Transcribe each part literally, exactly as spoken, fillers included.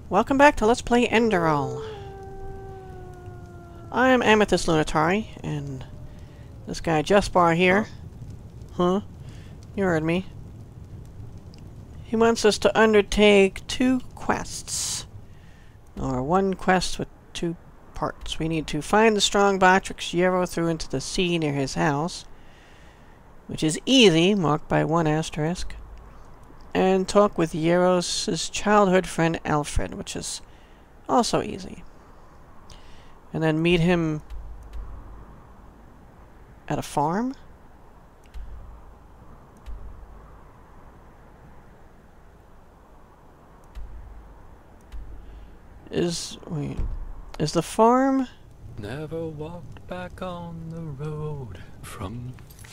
Welcome back to Let's Play Enderal. I am Amethyst Lunatari, and this guy Jespar here. Huh? You heard me. He wants us to undertake two quests. Or one quest with two parts. We need to find the strong Botrix Yero threw into the sea near his house, which is easy, marked by one asterisk. And talk with Yeros' childhood friend Alfred, which is also easy. And then meet him at a farm? Is... wait... is the farm... Never walked back on the road from...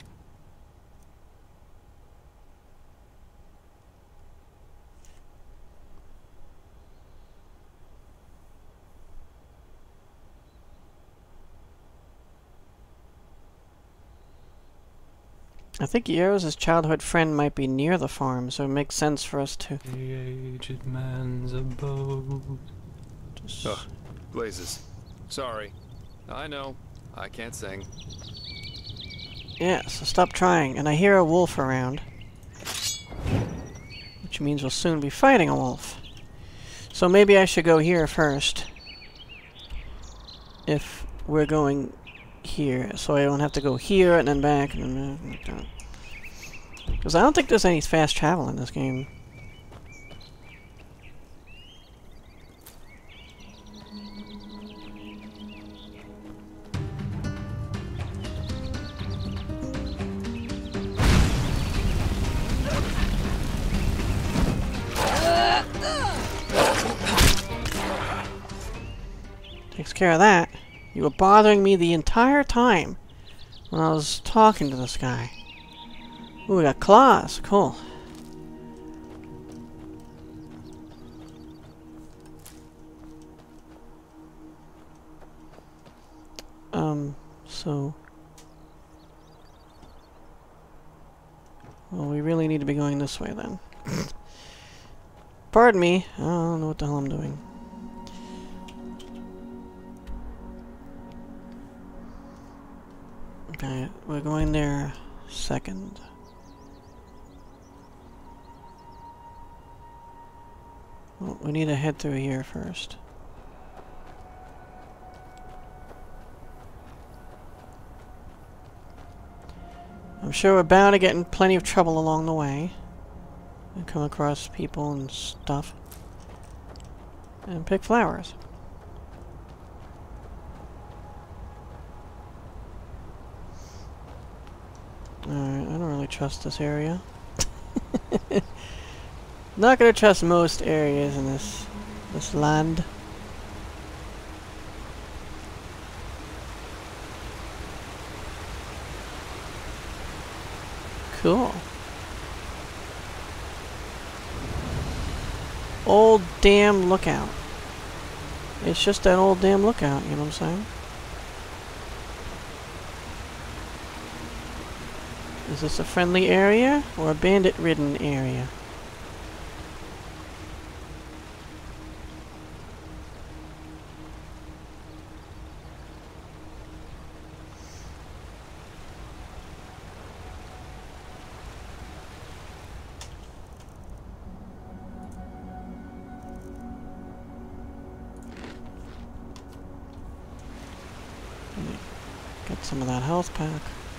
I think Yeros' childhood friend might be near the farm, so it makes sense for us to... the aged man's abode. Just... Ugh, blazes. Sorry. I know. I can't sing. Yeah, so stop trying. And I hear a wolf around. Which means we'll soon be fighting a wolf. So maybe I should go here first. If we're going here. So I don't have to go here and then back and then... because I don't think there's any fast travel in this game. Takes care of that. You were bothering me the entire time when I was talking to this guy. Ooh, we got claws. Cool. Um, so... well, we really need to be going this way then. Pardon me. I don't know what the hell I'm doing. Okay, we're going there second. Well, we need to head through here first. I'm sure we're bound to get in plenty of trouble along the way. And come across people and stuff. And pick flowers. Alright, I don't really trust this area. Not gonna trust most areas in this this land. Cool. Old damn lookout. It's just that old damn lookout, you know what I'm saying? Is this a friendly area or a bandit-ridden area? Get some of that health pack.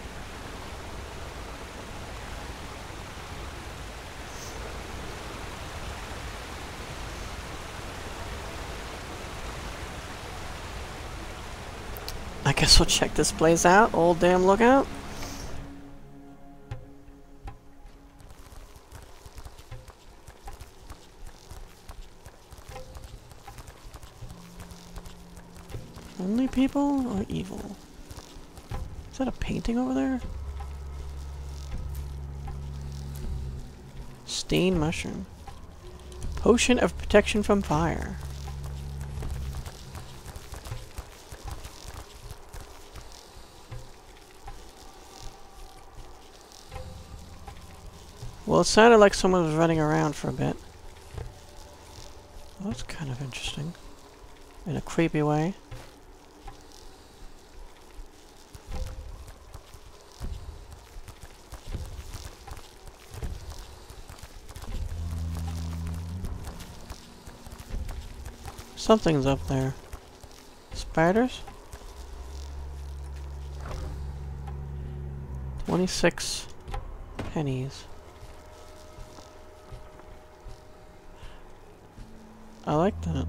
I guess we'll check this place out. Old damn lookout. Friendly people or evil? Is that a painting over there? Stain mushroom. Potion of protection from fire. Well, it sounded like someone was running around for a bit. That's kind of interesting. In a creepy way. Something's up there. Spiders? Twenty-six pennies. I like that.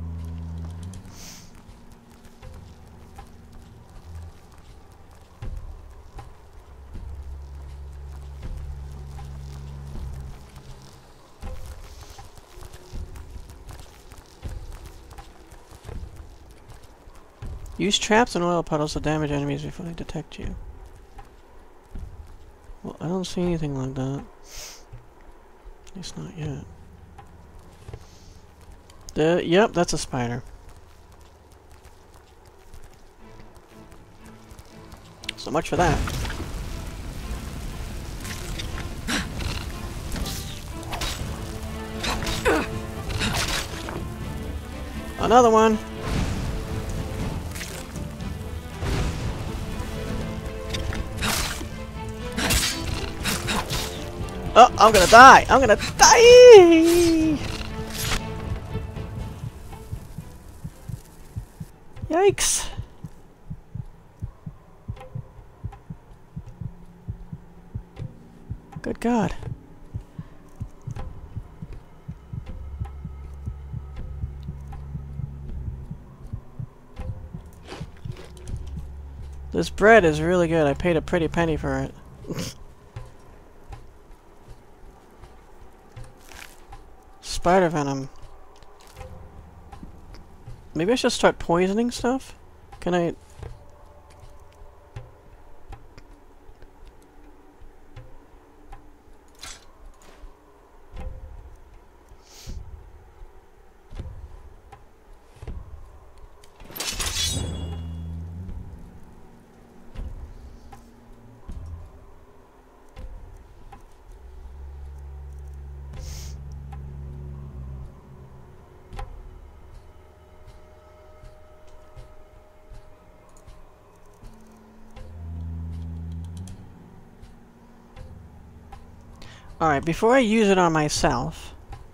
Use traps and oil puddles to damage enemies before they detect you. Well, I don't see anything like that. At least not yet. The, yep, that's a spider. So much for that. Another one! Oh, I'm gonna die! I'm gonna die! Yikes! Good God. This bread is really good. I paid a pretty penny for it. Spider venom. Maybe I should start poisoning stuff? Can I... Alright, before I use it on myself...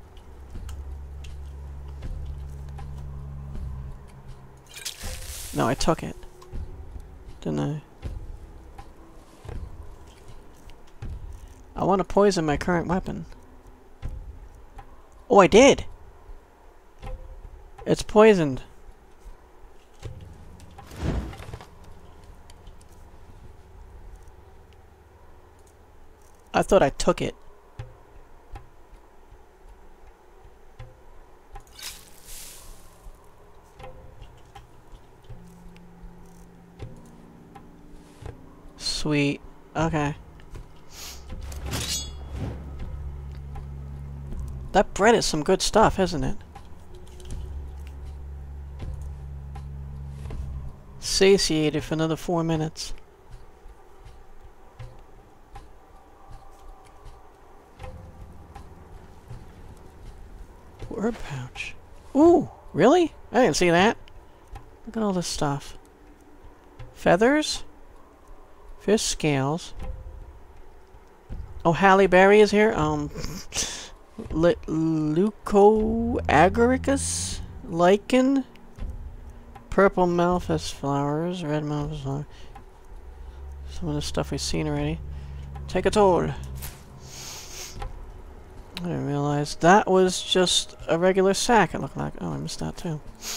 No, I took it. Didn't I? I want to poison my current weapon. Oh, I did! It's poisoned. I thought I took it. Sweet. Okay. That bread is some good stuff, isn't it? Satiated for another four minutes. Word pouch. Ooh, really? I didn't see that. Look at all this stuff. Feathers? Fish scales. Oh, Halle Berry is here. Um, Leucoagaricus? Lichen? Purple Malthus flowers. Red Malthus flowers. Some of the stuff we've seen already. Take a toll. I didn't realize that was just a regular sack, it looked like. Oh, I missed that too.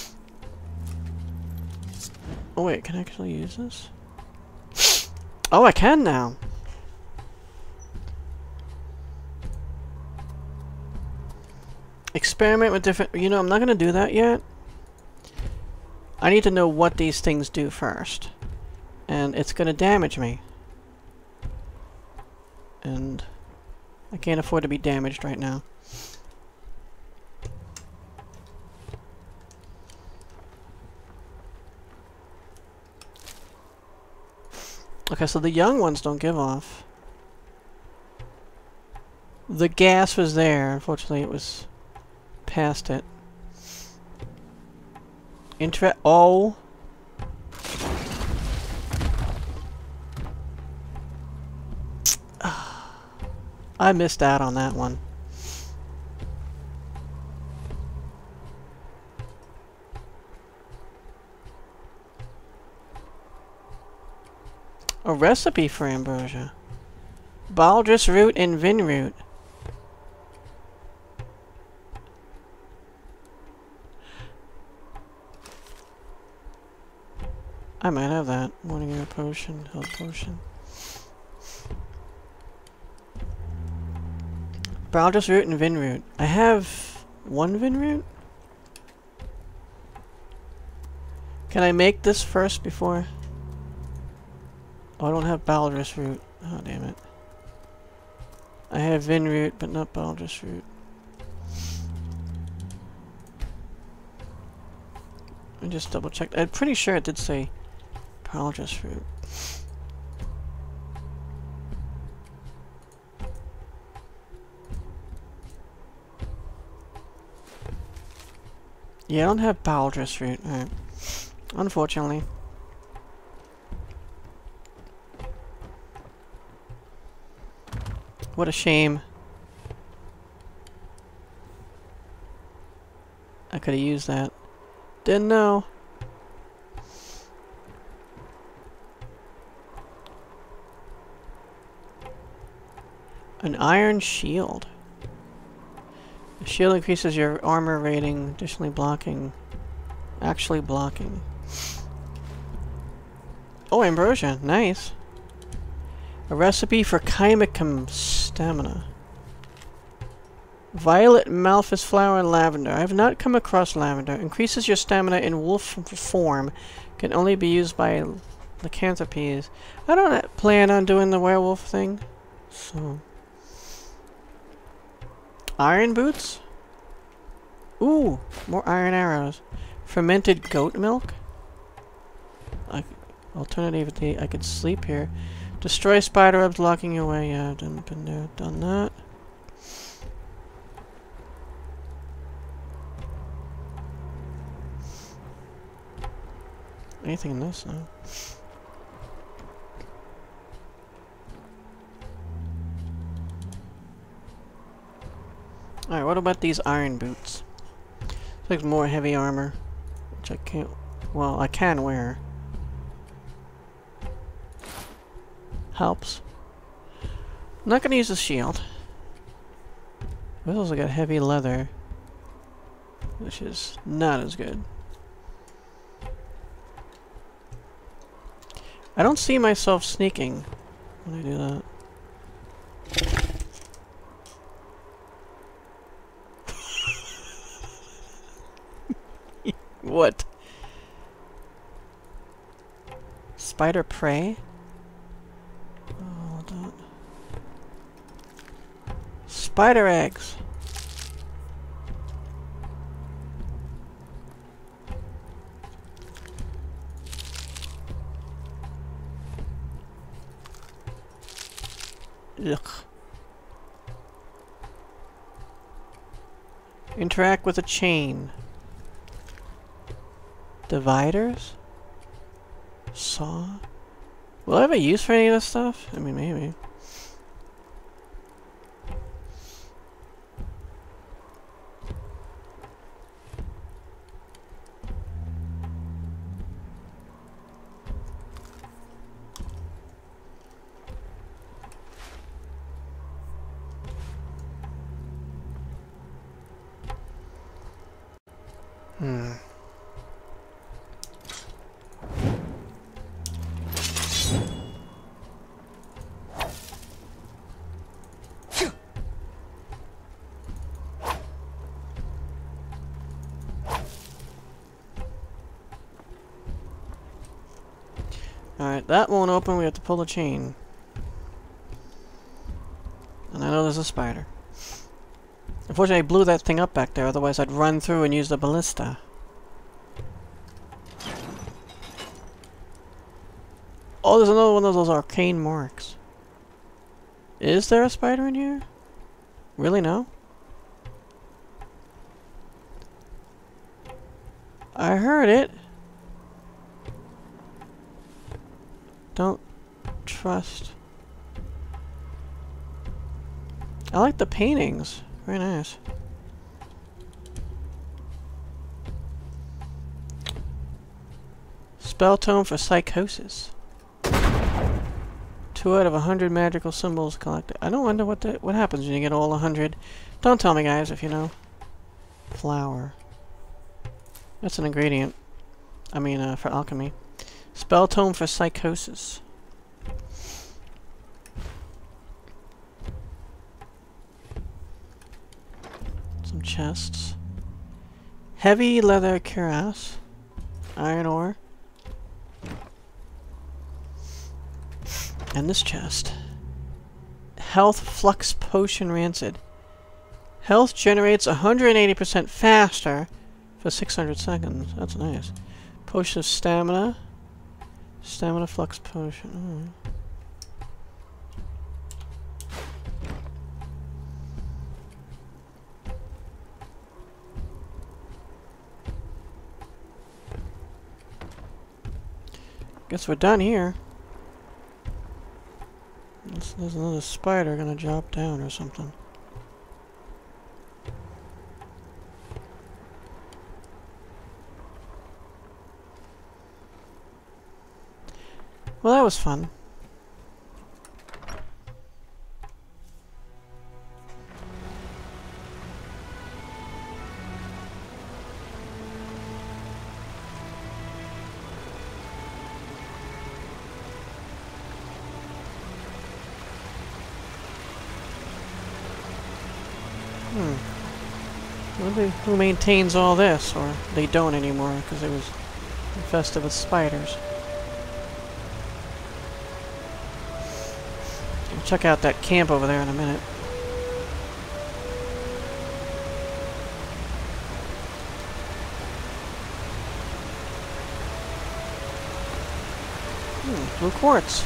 Oh wait, can I actually use this? Oh, I can now! Experiment with different... You know, I'm not gonna do that yet. I need to know what these things do first. And it's gonna damage me. And... I can't afford to be damaged right now. Okay, so the young ones don't give off. The gas was there. Unfortunately, it was past it. Inter- oh. I missed out on that one. A recipe for ambrosia. Baldrus root and vin root. I might have that. Morning air potion, health potion. Baldrus root and vin root. I have one vin root? Can I make this first before? Oh, I don't have Baldrus root. Oh, damn it. I have vin root, but not Baldrus root. Let me just double check. I'm pretty sure it did say Baldrus root. Yeah, I don't have Baldrus root. Alright. Unfortunately. What a shame. I could have used that. Didn't know. An iron shield. The shield increases your armor rating, additionally blocking. Actually blocking. Oh, ambrosia. Nice. A recipe for chymicum stamina. Violet, malphus flower, and lavender. I have not come across lavender. Increases your stamina in wolf form. Can only be used by lycanthropes. I don't plan on doing the werewolf thing. So. Iron boots? Ooh, more iron arrows. Fermented goat milk? I, alternatively, I could sleep here. Destroy spider webs locking you away. Yeah, I've done, been there, done that. Anything in this now? Alright, what about these iron boots? It's like more heavy armor, which I can't. Well, I can wear. Helps. I'm not gonna use the shield. This also got heavy leather, which is not as good. I don't see myself sneaking when I do that. What? Spider prey? Oh, hold on. Spider eggs! Ugh. Interact with a chain. Dividers? Saw? Will I have a use for any of this stuff? I mean, maybe. Hmm. Alright, that won't open, we have to pull the chain. And I know there's a spider. Unfortunately, I blew that thing up back there, otherwise I'd run through and use the ballista. Oh, there's another one of those arcane marks. Is there a spider in here? Really, no? I heard it. Don't trust. I like the paintings. Very nice. Spell tome for psychosis. Two out of a hundred magical symbols collected. I don't wonder what the, what happens when you get all a hundred. Don't tell me, guys, if you know. Flower. That's an ingredient. I mean, uh, for alchemy. Spell tome for psychosis. Some chests. Heavy leather cuirass. Iron ore. And this chest. Health flux potion rancid. Health generates one hundred eighty percent faster for six hundred seconds. That's nice. Potion of stamina. Stamina flux potion. Oh. Guess we're done here. There's, there's another spider gonna drop down or something. Well, that was fun. Hmm. Wonder who maintains all this, or they don't anymore because it was infested with spiders. We'll check out that camp over there in a minute. Hmm, blue quartz.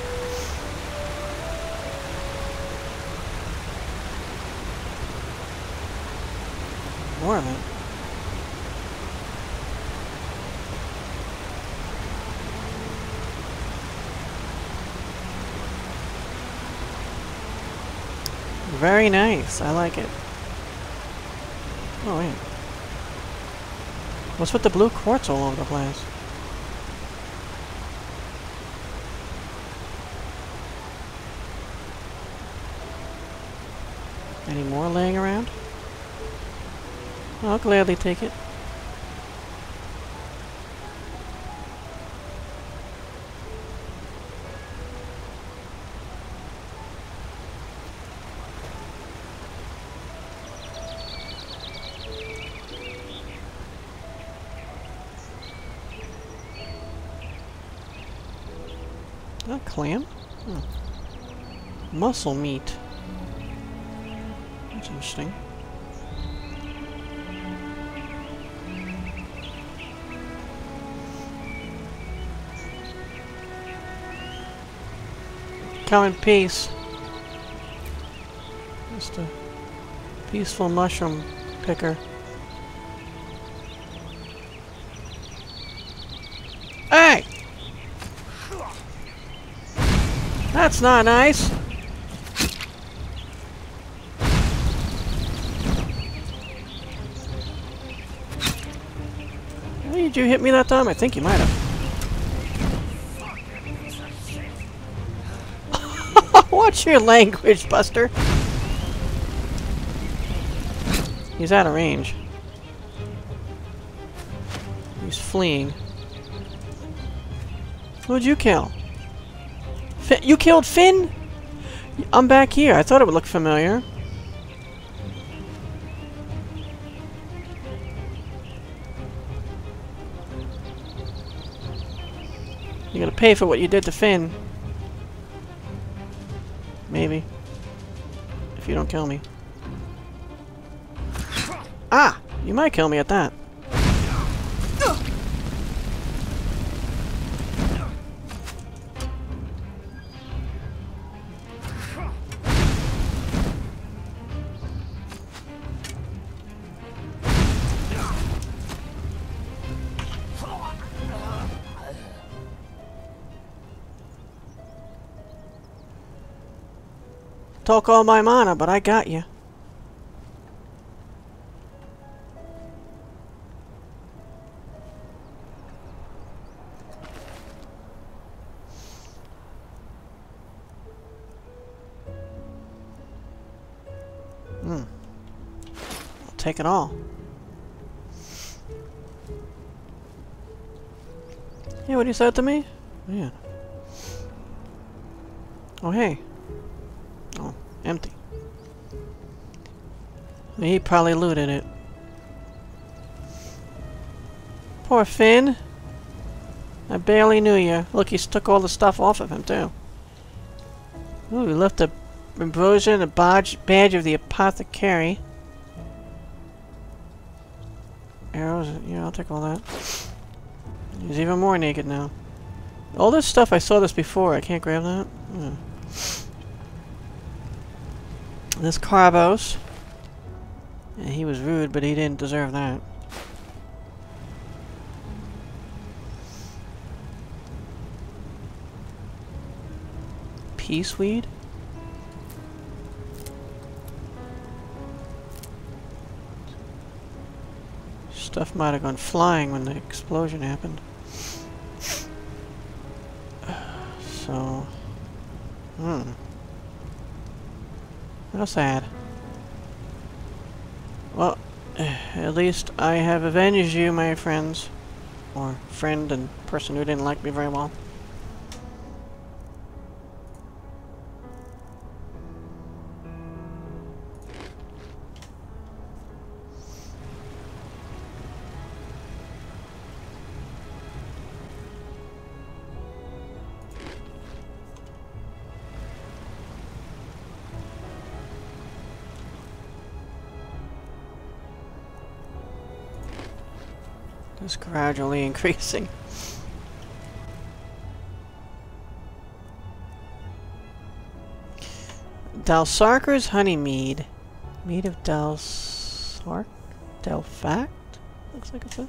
More of it. Very nice. I like it. Oh, wait. What's with the blue quartz all over the place? Any more laying around? I'll gladly take it. A clam? Oh. Muscle meat. That's interesting. Come in peace. Just a peaceful mushroom picker. Hey! That's not nice. Why did you hit me that time? I think you might have. What's your language, Buster? He's out of range. He's fleeing. Who'd you kill? Fi- you killed Finn? I'm back here. I thought it would look familiar. You're gonna pay for what you did to Finn. Maybe. If you don't kill me. Ah! You might kill me at that. Took all my mana, but I got you. Hmm. I'll take it all. Hey, what you said to me? Man. Oh, hey. Oh, empty. He probably looted it. Poor Finn. I barely knew you. Look, he took all the stuff off of him, too. Ooh, he left a ambrosia and a badge, badge of the apothecary. Arrows, yeah, I'll take all that. He's even more naked now. All this stuff, I saw this before. I can't grab that. Hmm. This Carvos. Yeah, he was rude, but he didn't deserve that. Peaceweed? Stuff might have gone flying when the explosion happened. So... Hmm. How sad. Well, at least I have avenged you, my friends. Or friend and person who didn't like me very well. It's gradually increasing. Dalsarker's honey mead. Mead of Dalsark? Delfact? Looks like it's a...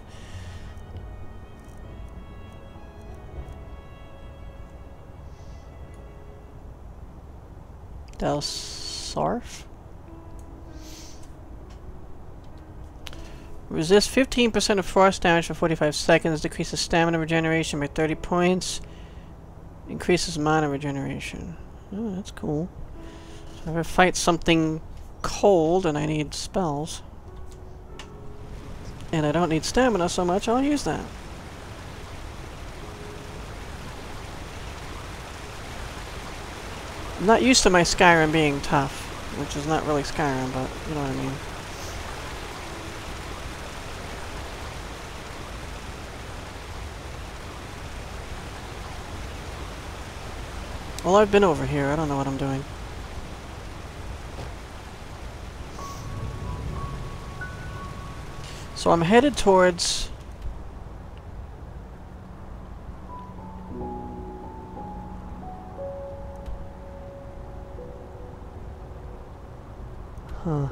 Dalsarf? Resist fifteen percent of frost damage for forty-five seconds. Decreases stamina regeneration by thirty points. Increases mana regeneration. Oh, that's cool. So if I fight something cold and I need spells, and I don't need stamina so much, I'll use that. I'm not used to my Skyrim being tough, which is not really Skyrim, but you know what I mean. Well, I've been over here. I don't know what I'm doing. So I'm headed towards... Huh.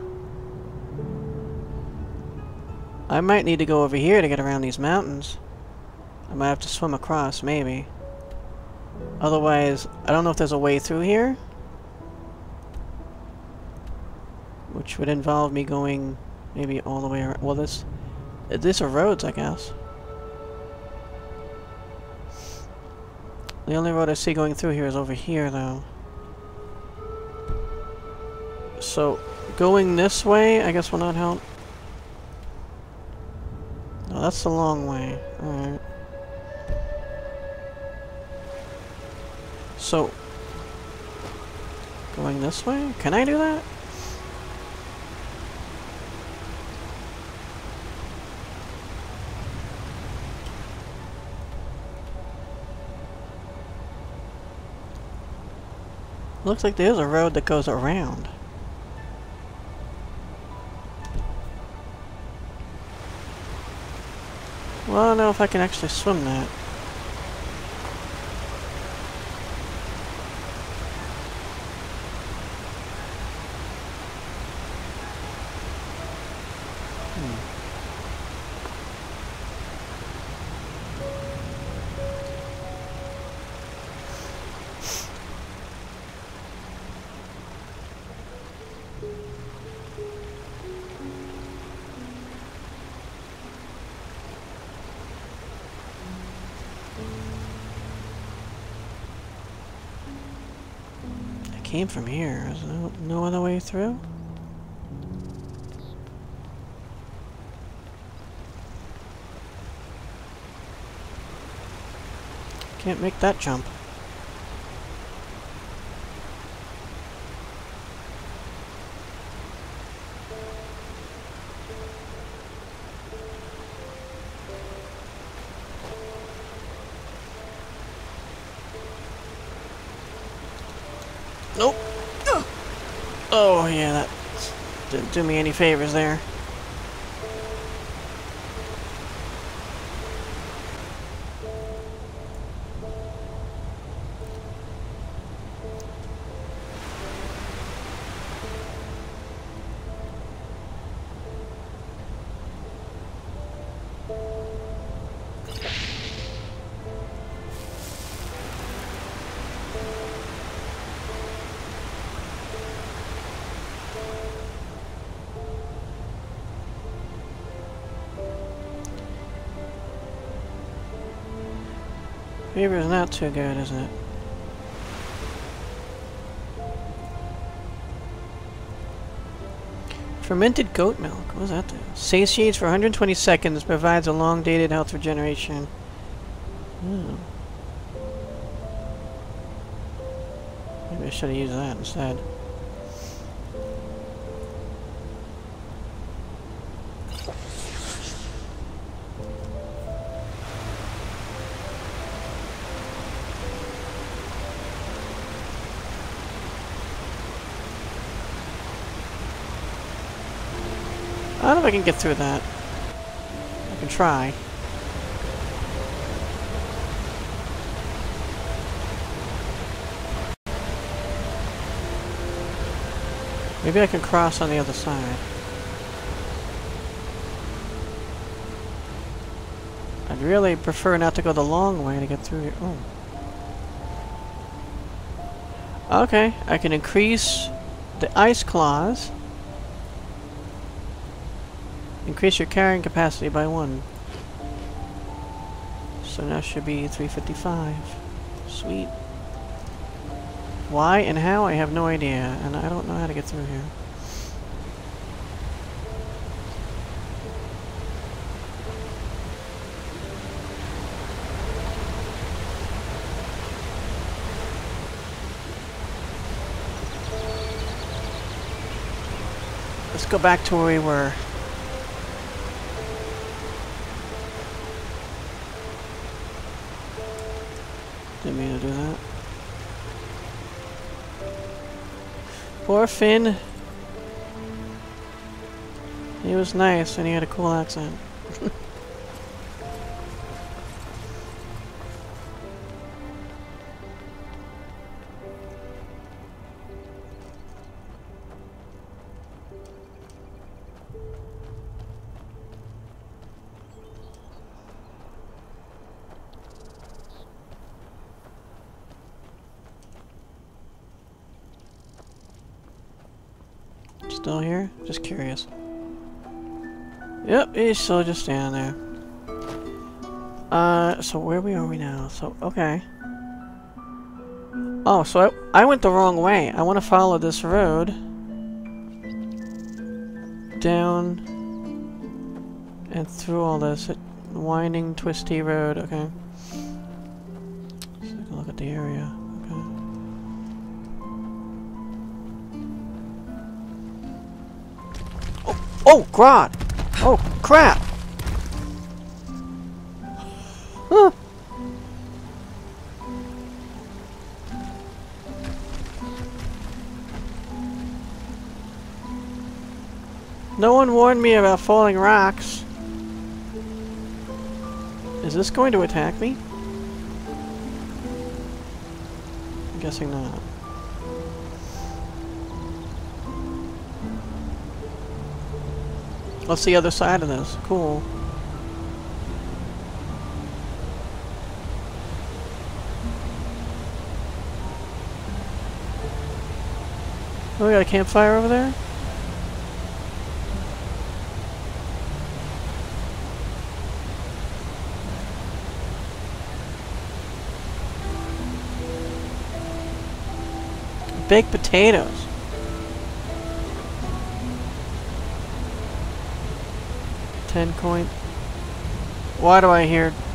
I might need to go over here to get around these mountains. I might have to swim across, maybe. Otherwise, I don't know if there's a way through here. Which would involve me going maybe all the way around. Well, this... These are roads, I guess. The only road I see going through here is over here, though. So, going this way, I guess will not help. No, that's the long way. Alright. So, going this way? Can I do that? Looks like there's a road that goes around. Well, I don't know if I can actually swim that. came from here. Is there no, no other way through? Can't make that jump. Nope. Oh, yeah, that didn't do me any favors there. Fever's not too good, isn't it? Fermented goat milk. What does that do? Satiates for one hundred twenty seconds. Provides a long-dated health regeneration. Hmm. Maybe I should have used that instead. I don't know if I can get through that. I can try. Maybe I can cross on the other side. I'd really prefer not to go the long way to get through here. Oh. Okay, I can increase the ice claws. Increase your carrying capacity by one. So now should be three fifty-five. Sweet. Why and how, I have no idea, and I don't know how to get through here. Let's go back to where we were. Didn't mean to do that. Poor Finn. He was nice and he had a cool accent. Still here? Just curious. Yep, he's still just standing there. Uh, so where we are we now? So, okay. Oh, so I, I went the wrong way. I want to follow this road. Down. And through all this. Winding, twisty road. Okay. Let's take a look at the area. Okay. Oh, God! Oh, crap! Huh. No one warned me about falling rocks. Is this going to attack me? I'm guessing not. What's the other side of this? Cool. Oh, we got a campfire over there? baked potatoes. Ten coin. Why do I hear